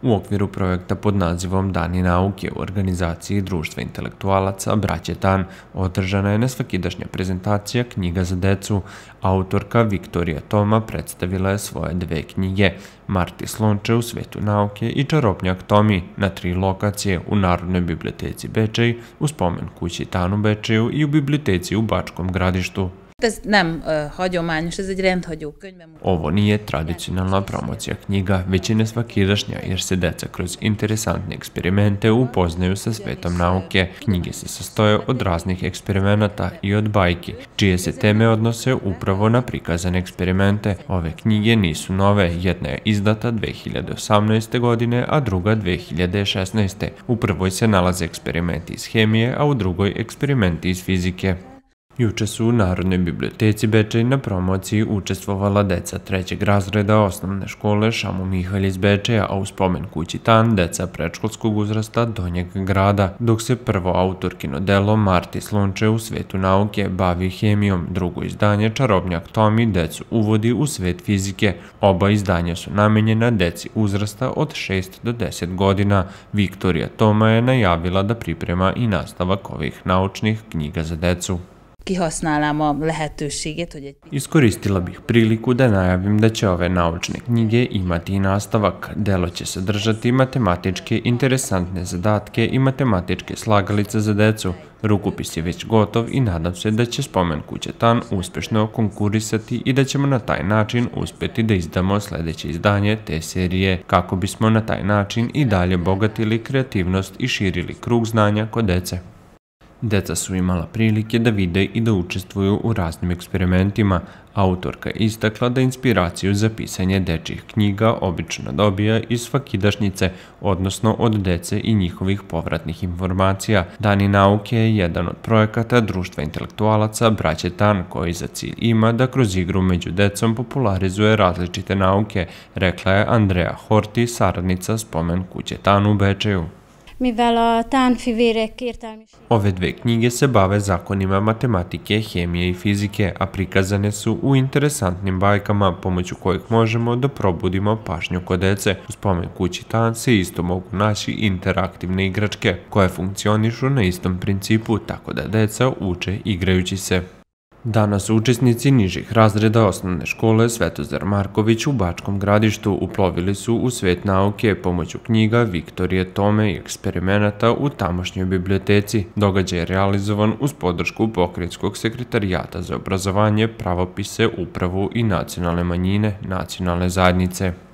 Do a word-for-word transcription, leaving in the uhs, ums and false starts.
U okviru projekta pod nazivom Dani nauke u organizaciji Društva intelektualaca Braće Tan održana je nesvakidašnja prezentacija knjiga za decu. Autorka Viktorija Toma predstavila je svoje dve knjige, Marti Slonče u svetu nauke i Čarobnjak Tomi, na tri lokacije u Narodnoj biblioteci Bečej, u spomen kući Tan u Bečeju i u biblioteci u Bačkom Gradištu. Ez nem hagyományos, ez egy rendhagyó könyvem. Ovo nije tradicionalna promocija knjiga, već je nesvakidašnja jer se deca kroz interesantne eksperimente upoznaju sa svetom nauke. Knjige se sastoje od raznih eksperimenata i od bajki, čije se teme odnose upravo na prikazane eksperimente. Ove knjige nisu nove, jedna je izdata dve hiljade osamnaeste. godine, a druga dve hiljade šesnaeste. U prvoj se nalaze eksperimenti iz hemije, a u drugoj eksperimenti iz fizike. Juče su u Narodnoj biblioteci Bečej na promociji učestvovala deca trećeg razreda osnovne škole Šamo Mihalj iz Bečeja, a u spomen kući Tan deca predškolskog uzrasta Donjeg grada, dok se prvo autorkino delo Marti Slonče u svetu nauke bavi hemijom, drugo izdanje Čarobnjak Tomi decu uvodi u svet fizike. Oba izdanja su namenjena deci uzrasta od šest do deset godina. Viktorija Toma je najavila da priprema i nastavak ovih naučnih knjiga za decu. Kihasználnám a lehetőséget, hogy egy... Iskoristila bih priliku da najavim da će ove naučne knjige imati i nastavak. Delo će sadržati matematičke interesantne zadatke i matematičke slagalice za decu. Rukopis je već gotov i nadam se da će spomen kuća Tan uspešno konkurisati i da ćemo na taj način uspeti da izdamo sledeće izdanje te serije, kako bismo na taj način i dalje bogatili kreativnost i širili krug znanja kod dece. Deca su imala prilike da vide i da učestvuju u raznim eksperimentima. Autorka je istakla da inspiraciju za pisanje dečjih knjiga obično dobija iz svakidašnjice, odnosno od dece i njihovih povratnih informacija. Dani nauke je jedan od projekata Društva intelektualaca Braće Tan, koji za cilj ima da kroz igru među decom popularizuje različite nauke, rekla je Andrea Horti, saradnica spomen kuće Tan u Bečeju. Ove dve knjige se bave zakonima matematike, hemije i fizike, a prikazane su u interesantnim bajkama pomoću kojih možemo da probudimo pažnju kod dece. U spomen kući Tan se isto mogu naći interaktivne igračke koje funkcionišu na istom principu, tako da deca uče igrajući se. Danas učesnici nižih razreda osnovne škole Svetozar Marković u Bačkom Gradištu uplovili su u svet nauke pomoću knjiga Viktorije Tome i eksperimenata u tamošnjoj biblioteci. Događaj je realizovan uz podršku Pokrajinskog sekretarijata za obrazovanje, pravopise, upravu i nacionalne manjine nacionalne zajednice.